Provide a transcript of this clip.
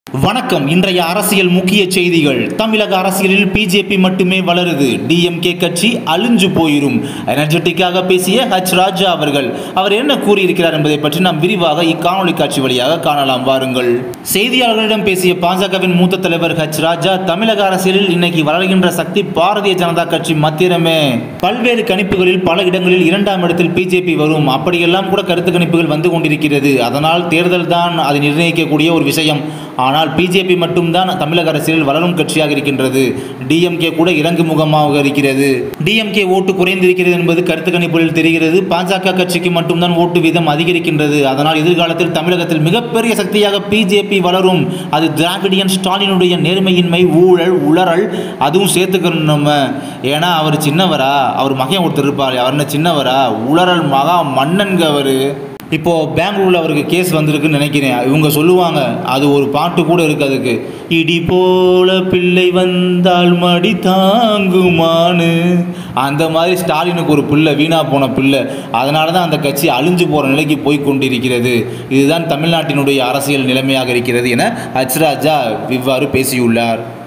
வணக்கம். இன்றைய அரசியல் முக்கிய செய்திகள். தமிழக அரசியலில் பிஜேபி மட்டுமே வளருது, டிஎம்கே கட்சி அழிஞ்சு போயிரும். எனர்ஜெட்டிக்காக பேசிய ராஜா அவர்கள் அவர் என்ன கூறியிருக்கிறார் என்பதை பற்றி நாம் விரிவாக இக்காணொலி காட்சி வழியாக காணலாம். வாருங்கள். செய்தியாளர்களிடம் பேசிய பாஜகவின் மூத்த தலைவர் ராஜா, தமிழக அரசியலில் இன்னைக்கு வளர்கின்ற சக்தி பாரதிய ஜனதா கட்சி மாத்திரமே. பல்வேறு கணிப்புகளில் பல இடங்களில் 2ஆம் இடத்தில் பிஜேபி வரும், அப்படியெல்லாம் கூட கருத்து கணிப்புகள் வந்து கொண்டிருக்கிறது. அதனால் தேர்தல் தான் அதை நிர்ணயிக்கக்கூடிய ஒரு விஷயம். ஆனால் பிஜேபி மட்டும்தான் தமிழக அரசியலில் வளரும் கட்சியாக இருக்கின்றது. டிஎம்கே கூட இறங்கு முகமாக இருக்கிறது. டிஎம்கே ஓட்டு குறைந்திருக்கிறது என்பது கருத்து கணிப்புகளில் தெரிகிறது. பாஜக கட்சிக்கு மட்டும்தான் ஓட்டு வீதம் அதிகரிக்கின்றது. அதனால் எதிர்காலத்தில் தமிழகத்தில் மிகப்பெரிய சக்தியாக பிஜேபி வளரும். அது திராவிடியன் ஸ்டாலினுடைய நேர்மையின்மை, ஊழல், உளறல் அதுவும் சேர்த்துக்கணும் நம்ம. ஏன்னா அவர் சின்னவரா, அவர் மகன் ஒருத்தர் இருப்பார், அவர் என்ன சின்னவரா, உளறல் மகா மன்னன்க அவர். இப்போது பெங்களூரில் அவருக்கு கேஸ் வந்திருக்குன்னு நினைக்கிறேன். இவங்க சொல்லுவாங்க, அது ஒரு பாட்டு கூட இருக்குது அதுக்கு, இடி போல பிள்ளை வந்தால் மடி தாங்குமானு. அந்த மாதிரி ஸ்டாலினுக்கு ஒரு பிள்ளை, வீணா போன பிள்ளை. அதனால தான் அந்த கட்சி அழிஞ்சு போகிற நிலைக்கு போய் கொண்டிருக்கிறது. இதுதான் தமிழ்நாட்டினுடைய அரசியல் நிலைமையாக இருக்கிறது என ராஜா இவ்வாறு பேசியுள்ளார்.